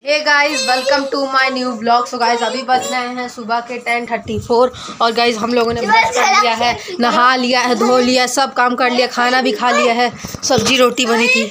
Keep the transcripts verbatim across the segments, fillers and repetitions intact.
Hey guys, welcome to my new vlog. So guys अभी बज रहे हैं सुबह के टेन थर्टी फोर और गाइस हम लोगों ने ब्रश कर लिया है, नहा लिया है, धो लिया, सब काम कर लिया, खाना भी खा लिया है, सब्जी रोटी बनी थी।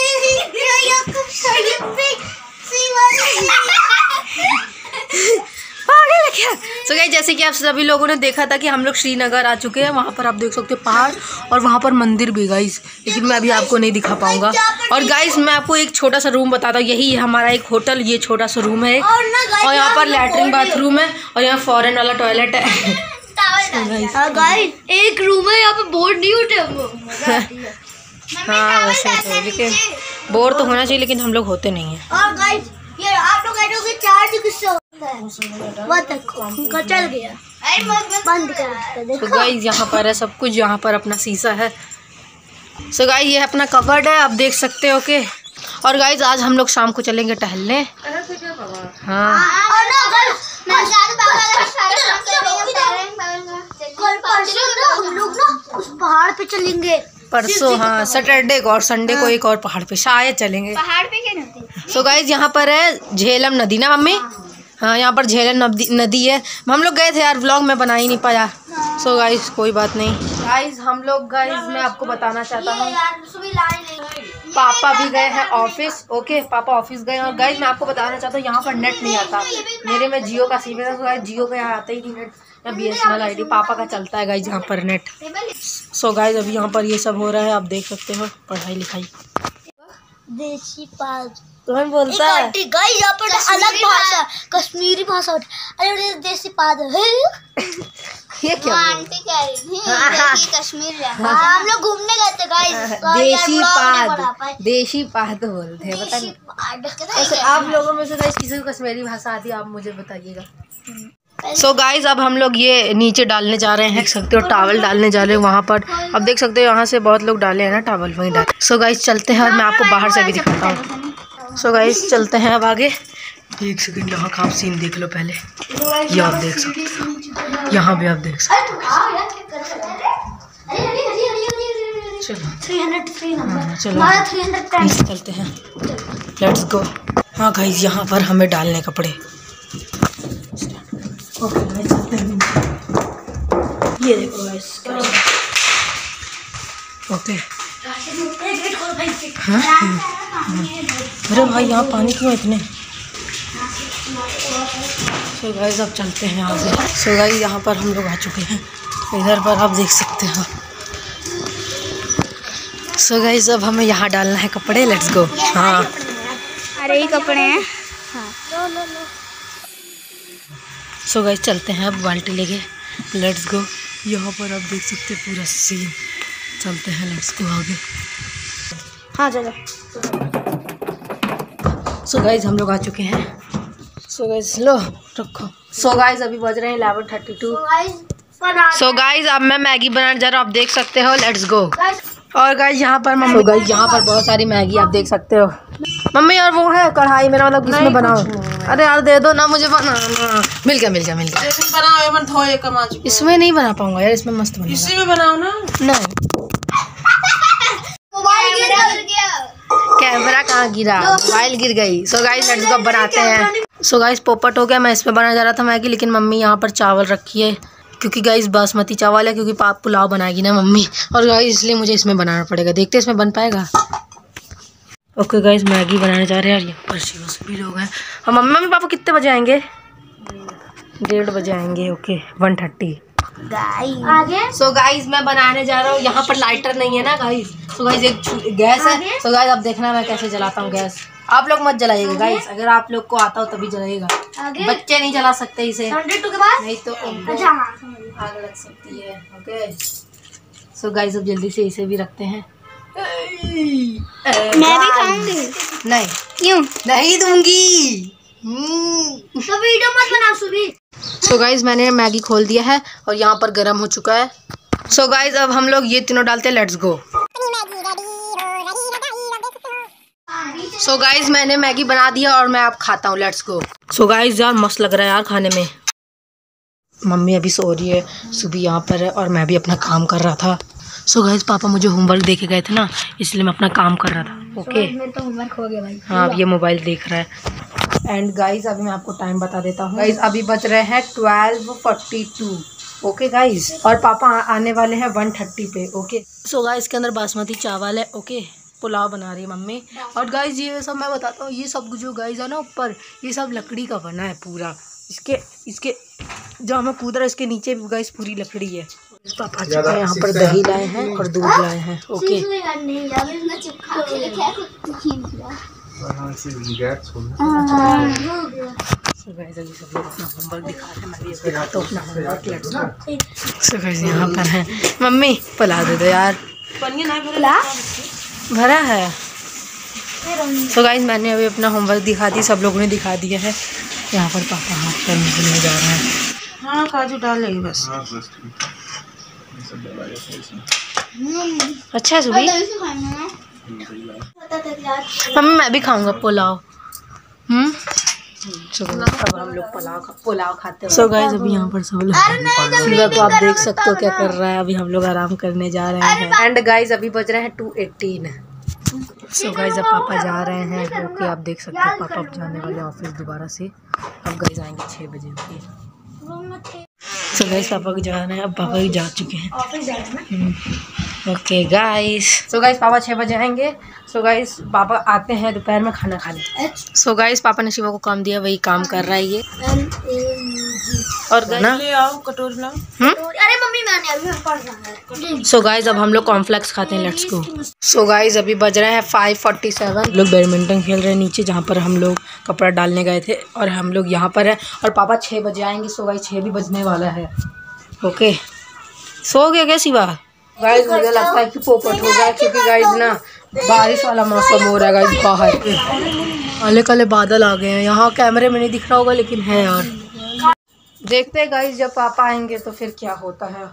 सो गाइस जैसे कि आप सभी लोगों ने देखा था कि हम लोग श्रीनगर आ चुके हैं। वहाँ पर आप देख सकते हो पहाड़ और वहाँ पर मंदिर भी गाइस, लेकिन मैं अभी आपको नहीं दिखा पाऊंगा। और गाइस मैं आपको एक छोटा सा रूम बताता हूँ। यही है हमारा एक होटल, ये छोटा सा रूम है और यहाँ पर लैट्रिन बाथरूम है और यहाँ फॉरेन वाला टॉयलेट है। गाइस एक रूम है, यहाँ पे बोर्ड नहीं उठे वो। हाँ वैसे तो, लेकिन बोर तो होना चाहिए, लेकिन हम लोग होते नहीं हैं। और गाइस ये आप लोग कहोगे चार्ज किससे होता है? वो देखो उनका चल गया, बंद कर दो। तो गाइस यहाँ पर है सब कुछ, यहाँ पर अपना शीशा है। सो गाइस ये अपना कबर्ड है, आप देख सकते हो के। और गाइस आज हम लोग शाम को चलेंगे टहलने। हाँ हम लोग ना उस पहाड़ पे चलेंगे परसों, हाँ सैटरडे को और संडे को एक और पहाड़ पे शायद चलेंगे। पहाड़ पे क्या नदी? सो गाइस यहाँ पर है झेलम नदी ना मम्मी? हाँ यहाँ पर झेलम नदी नदी है। हम लोग गए थे यार, व्लॉग में बना ही नहीं पाया। सो गाइस कोई बात नहीं। गाइस हम लोग गाइस मैं आपको बताना चाहता हूँ, पापा भी गए हैं ऑफिस। ओके पापा ऑफिस गए। और गाइस मैं आपको बताना चाहता हूँ यहाँ पर नेट नहीं आता। मेरे में जियो का सिम है, गाइस जियो का यहाँ आता ही नहीं नेट, या B S N L I D पापा का चलता है गाइस यहाँ पर नेट। सो गाइस अभी यहाँ पर ये सब हो रहा है, आप देख सकते हो पढ़ाई लिखाई। देसी पाद कौन बोलता है? गाइस यहाँ पर अलग भाषा, कश्मीरी भाषा। अरे देसी पाद ये क्या आंटी कह रही थी कश्मीर हम लोग घूमने गए थे गाइस। देशी पाद, देशी पाद बोलते हैं, पता नहीं। ऐसे आप लोगों में से गाइस किसी को कश्मीरी भाषा आती है आप मुझे बताइएगा। सो so गाइज अब हम लोग ये नीचे डालने जा रहे हैं, देख सकते हो टावल डालने जा रहे हैं वहाँ पर। अब देख सकते हो यहाँ से बहुत लोग डाले हैं ना टावल, वहीं डाल। सो so गाइज चलते हैं और मैं आपको बाहर से भी दिखाता हूँ। सो so गाइज चलते हैं अब आगे। एक सेकंड यहाँ का आप सीन देख लो पहले, ये आप देख सकते हो, यहाँ भी आप देख सकते हो। चलो चलो चलते हैं, लेट्स गो। हाँ गाइज यहाँ पर हमें डालने कपड़े। ओके गाइस चलते हैं, ये देखो गाइस। ओके हाँ अरे भाई यहाँ पानी क्यों इतने। सो गाइस अब चलते हैं यहाँ से। सो गाइस यहाँ पर हम लोग आ चुके हैं, इधर पर आप देख सकते हो। सो गाइस अब हमें यहाँ डालना है कपड़े, लेट्स गो। हाँ अरे ये कपड़े हैं। सो गाइस चलते हैं अब बाल्टी लेके, लेट्स गो। यहाँ पर आप देख सकते हैं पूरा सीन, चलते हैं लेट्स गो आगे। हाँ चलो। सो गाइस हम लोग आ चुके हैं। सो गाइस लो रखो। सो गाइस अभी बज रहे हैं eleven thirty two. So guys अब मैं मैगी बनाने जा रहा हूँ, आप देख सकते हो, लेट्स गो। और गाइस यहाँ पर मम्मी, गाइस यहाँ पर बहुत सारी मैगी आप देख सकते हो मम्मी। और वो है कढ़ाई, मेरा मतलब किसमें बनाओ? अरे यार दे दो ना मुझे बनाना। मिल गया मिल गया मिल गया। इसमें नहीं बना पाऊंगा यार, इसमें मस्त बनेगा। इसी में बनाओ ना। नहीं कैमरा कहाँ गिरा, मोबाइल गिर गई। सो गाइस लेट्स गो बनाते हैं। सो गाइस पोपट हो गया, मैं इसमें बनाने जा रहा था मैगी, लेकिन मम्मी यहाँ पर चावल रखी है, क्योंकि गाइस बासमती चावल है, क्योंकि पाप पुलाव बनाएगी ना मम्मी। और गाइस इसलिए मुझे इसमें बनाना पड़ेगा, देखते हैं इसमें बन पाएगा। ओके गाइस मैगी बनाने जा रहे हैं। और यहाँ पर शिव भी लोग हैं। और मम्मी मम्मी पापा कितने बजे आएंगे? डेढ़ बजे आएंगे। Okay one thirty. So guys मैं बनाने जा रहा हूँ। यहाँ पर लाइटर नहीं है ना गाइस। सो गाइस एक गैस है। सो गाइस अब देखना मैं कैसे जलाता हूँ गैस। आप लोग मत जलाइएगा गाइस, अगर आप लोग को आता हो तभी जलाइएगा। बच्चे नहीं जला सकते इसे, नहीं तो उनको आग लग सकती है। ओके सो गाइस अब जल्दी से इसे भी रखते हैं। मैं भी खाऊंगी। नहीं क्यों नहीं दूंगी। तो वीडियो मत बना सुबह। सो गाइस मैंने मैगी खोल दिया है और यहाँ पर गर्म हो चुका है। सो गाइस अब हम लोग ये तीनों डालते हैं, लेट्स गो। सो गाइस मैंने मैगी बना दिया और मैं अब खाता हूँ, लेट्स गो। सो गाइस यार मस्त लग रहा है यार खाने में। मम्मी अभी सो रही है, सुबह यहाँ पर है और मैं भी अपना काम कर रहा था। सो गाइस पापा मुझे होमवर्क दे के गए थे ना, इसलिए मैं अपना काम कर रहा था। ओके मेरा तो होमवर्क हो गया भाई। हाँ अब ये मोबाइल देख रहा है। एंड गाइज अभी मैं आपको टाइम बता देता हूँ गाइज, अभी बज रहे हैं twelve forty two. Okay guys, और पापा आने वाले हैं वन थर्टी पे। ओके सो गाइज इसके अंदर बासमती चावल है। ओके पुलाव बना रही है मम्मी। और गाइज ये सब मैं बताता हूँ, ये सब जो गाइज है ना ऊपर, ये सब लकड़ी का बना है पूरा। इसके इसके जहाँ मैं कूद रहा है इसके नीचे भी गाइज पूरी लकड़ी है। पापा चुके हैं यहाँ पर, दही लाए हैं और दूध लाए हैं। ओके सो गाइस अभी सब लोग अपना होमवर्क दिखा रहे हैं, मैं भी अभी दिखाता हूँ अपना homework. Let's go. So guys यहाँ पर है मम्मी, पिला दे दो यार, भरा है। सो गाइस मैंने अभी अपना होमवर्क दिखा दी, सब लोगों ने दिखा दिया है। यहाँ पर पापा हाथ पैर मिलने जा रहे हैं। हाँ काजू डाल लेगी बस। अच्छा सुबह मम्मी मैं भी खाऊंगा पुलाव। हम्म अब हम लोग पुलाव खा पुलाव खाते हैं। सो गाइस अभी यहाँ पर सब लोग, शिवा को आप देख सकते हो क्या कर रहा है। अभी हम लोग आराम करने जा रहे हैं। एंड गाइस अभी बज रहे हैं टू एटीन। सो गाइस अब पापा जा रहे हैं। ओके आप देख सकते हो पापा अब जाने वाले ऑफिस दोबारा से। अब गाइस आएंगे छः बजे। ओके सो गाइस पापा को जा रहे हैं, अब पापा भी जा चुके हैं। ओके गाइस सो गाइस पापा छः बजे आएंगे। सो गाइस पापा आते हैं दोपहर में खाना खाने। सो गाइस पापा ने शिवा को काम दिया, वही काम कर रहा है ये। और ले आओ कटोरी लाओ। अरे मम्मी मैंने अभी पढ़ रहा है। सो गाइस अब हम लोग कॉर्नफ्लेक्स खाते हैं। Let's go. सो गाइस अभी बज रहे हैं फाइव फोर्टी सेवन। लोग बैडमिंटन खेल रहे हैं नीचे, जहाँ पर हम लोग कपड़ा डालने गए थे, और हम लोग यहाँ पर है। और पापा छः बजे आएंगे। सो गाइस छः भी बजने वाला है। ओके सो गया क्या शिवा? गाइस मुझे लगता है कि पोपट हो गया, क्योंकि गाइस ना बारिश वाला मौसम हो रहा है गाइस। बाहर काले काले बादल आ गए हैं। यहाँ कैमरे में नहीं दिख रहा होगा लेकिन है यार। देखते हैं गाइस जब पापा आएंगे तो फिर क्या होता है।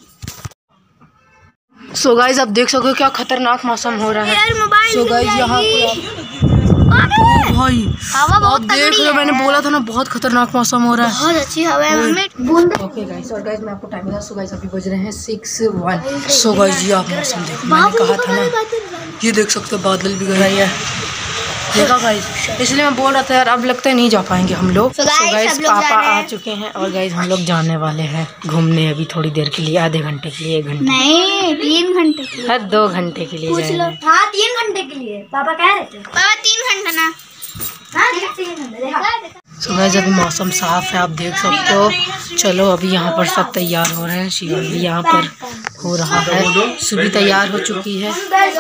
सो गाइस अब देख सकते हो क्या खतरनाक मौसम हो रहा है। सो गाइस यहाँ भाई आप देख रहे हो, मैंने बोला था ना बहुत खतरनाक मौसम हो रहा है। बहुत अच्छी हवा है। ओके गाइस और गाइस मैं आपको टाइम बता। सो गाइस अभी बज रहे हैं सिक्स वन। सो गाइस ये आप मौसम देखो, मैंने कहा था ना, ये देख सकते हो बादल भी गहरा है, देखा गाइस। इसलिए मैं बोल रहा था यार, अब लगता है नहीं जा पाएंगे हम लोग। सो गाइस पापा आ चुके हैं और गाइस हम लोग जाने वाले हैं घूमने अभी थोड़ी देर के लिए, आधे घंटे के लिए, एक घंटे नहीं तीन घंटे के लिए, हर दो घंटे के लिए जाएंगे। हाँ तीन घंटे के लिए पापा कह रहे थे। पापा तीन घंटे ना। सो गाइस अभी मौसम साफ है, आप देख सकते हो। चलो अभी यहाँ पर सब तैयार हो रहे हैं। शिवा भी यहाँ पर हो रहा है, सुबह तैयार हो चुकी है।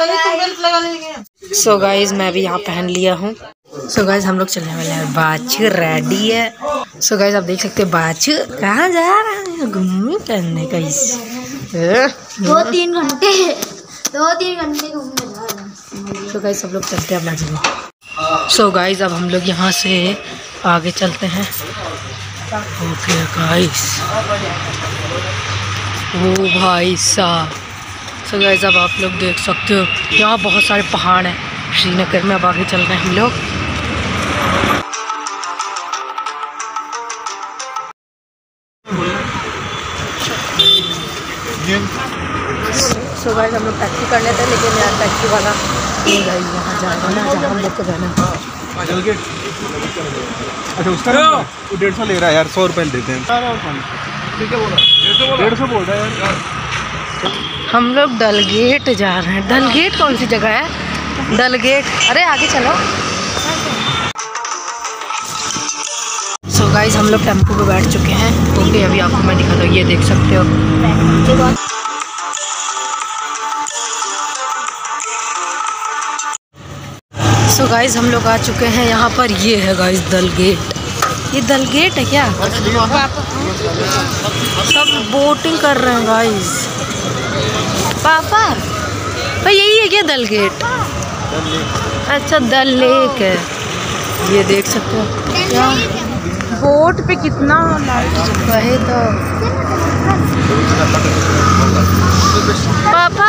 सो गाइस मैं भी यहाँ पहन लिया हूँ। सो गाइस हम लोग चलने वाले हैं, बाछू रेडी है। सो गाइस आप देख सकते हो बाछू कहाँ जा रहा है, घूमने करने का। इस दो तीन घंटे दो तीन घंटे घूमने जा रहे हैं। सो गाइस सब लोग चलते हैं अपना जगह। सो गाइस अब हम लोग यहाँ से आगे चलते हैं। ओके गाइस ओ भाई साहब। सो गाइस अब आप लोग देख सकते हो यहाँ बहुत सारे पहाड़ हैं श्रीनगर में। अब आगे चल रहे हैं हम लोग। सो गाइस हम लोग टैक्सी कर लेते हैं, लेकिन यार टैक्सी वाला नहीं गई यहाँ जाना ना, जहाँ हम लोग को जाना। अच्छा उसका वो डेढ़ सौ ले रहा है यार, सौ रुपये देते हैं। ठीक है बोला डेढ़ सौ बोल रहा है यार। हम लोग डलगेट जा रहे हैं। डलगेट कौन सी जगह है? डलगेट, अरे आगे चलो। सो गाइस हम लोग टेम्पो पे बैठ चुके हैं। ओके अभी आपको मैं दिखाता हूँ, ये देख सकते हो। सो गाइस हम लोग आ चुके हैं यहाँ पर। ये है गाइस दलगेट। ये दलगेट है क्या? सब बोटिंग कर रहे हैं गाइस। पापा भाई यही है क्या दलगेट? अच्छा दल लेक है, ये देख सकते हो। क्या बोट पे कितना लाइट है तो। पापा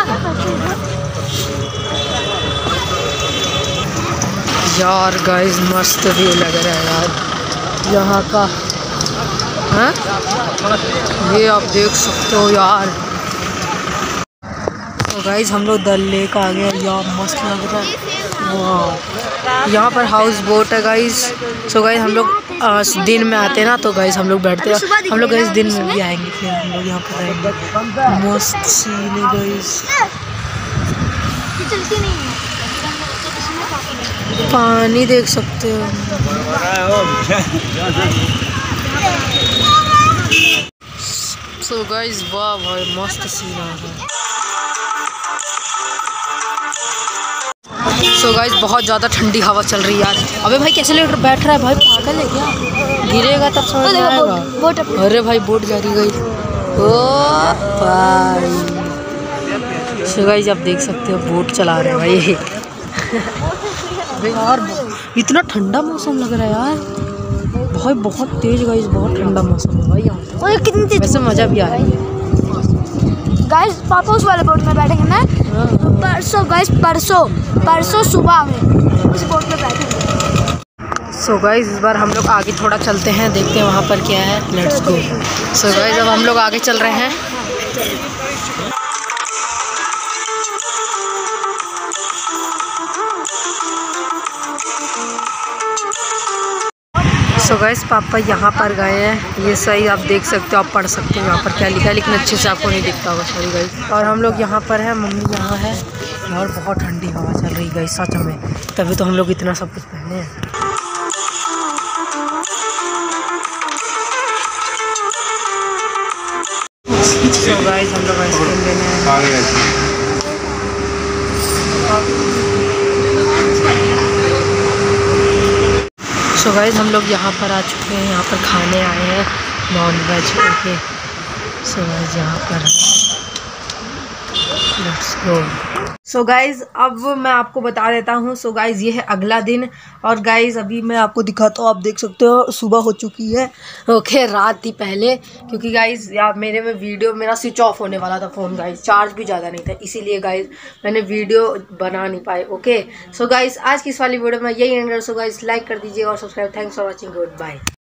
यार गाइस मस्त व्यू लग रहा है यार यहाँ का। हाँ ये आप देख सकते हो यार। तो गाइस हम लोग दल लेक आ गए यार, मस्त लग रहा है। वाह यहाँ पर हाउस बोट है गाइस। सो गाइस हम लोग आ, दिन में आते हैं ना, तो गाइस हम लोग बैठते हैं। हम लोग गाइस दिन में भी आएंगे, फिर हम लोग यहाँ पर आएंगे। मस्त सीन है गाइस। पानी देख सकते हो। सो गाइस वाह भाई मस्त सीन आ रहा है। सो गाइस बहुत ज़्यादा ठंडी हवा चल रही है यार। अबे भाई कैसे लेकर बैठ रहा है भाई, पागल है क्या? गिरेगा तब समझ में आएगा। अरे भाई बोट जा रही गई। ओ भाई सो गाइस आप देख सकते हो बोट चला रहे हैं भाई। अबे यार इतना ठंडा मौसम लग रहा है यार भाई, बहुत तेज गाइस, बहुत ठंडा मौसम है भाई यहाँ पे। कितनी तेज, वैसे मज़ा भी आ रहा है गाइस। पापा उस वाले बोट में बैठेंगे ना परसों गाइस, परसों परसों सुबह में उस बोट में बैठेंगे। सो गाइस इस बार हम लोग आगे थोड़ा चलते हैं, देखते हैं वहाँ पर क्या है। Let's go. सो गाइस अब हम लोग आगे चल रहे हैं। सो गाइस पापा यहाँ पर गए हैं, ये सही आप देख सकते हो, आप पढ़ सकते हो यहाँ पर क्या लिखा है, लेकिन अच्छे से आपको नहीं दिखता होगा सॉरी गाइस। और हम लोग यहाँ पर हैं, मम्मी यहाँ है और बहुत ठंडी हवा चल रही है गाइस सच में, तभी तो हम लोग इतना सब कुछ पहने हैं। सो गाइस हम लोग आइसक्रीम लेने हैं। सो गाइस हम लोग यहाँ पर आ चुके हैं, यहाँ पर खाने आए हैं नॉन वेज के। सो गाइस यहाँ पर लेट्स गो। सो गाइस अब मैं आपको बता देता हूँ। सो गाइस ये है अगला दिन और गाइस अभी मैं आपको दिखाता हूँ, आप देख सकते हो सुबह हो चुकी है। ओके रात थी पहले, क्योंकि गाइस यार मेरे में वीडियो मेरा स्विच ऑफ होने वाला था फ़ोन गाइस, चार्ज भी ज़्यादा नहीं था, इसीलिए गाइस मैंने वीडियो बना नहीं पाए। ओके सो गाइस आज की इस वाली वीडियो में यही एंड। सो गाइस लाइक कर दीजिए और subscribe. Thanks for watching, good bye.